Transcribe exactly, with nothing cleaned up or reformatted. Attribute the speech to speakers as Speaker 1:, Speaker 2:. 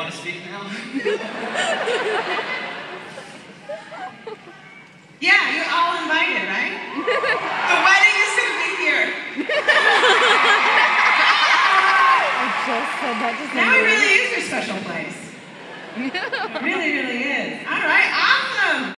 Speaker 1: want to speak now?
Speaker 2: Yeah, you're all invited, right? The wedding is going to be here.
Speaker 3: I just said that to somebody.
Speaker 2: Now it really is your special place. It really, really is. All right, awesome.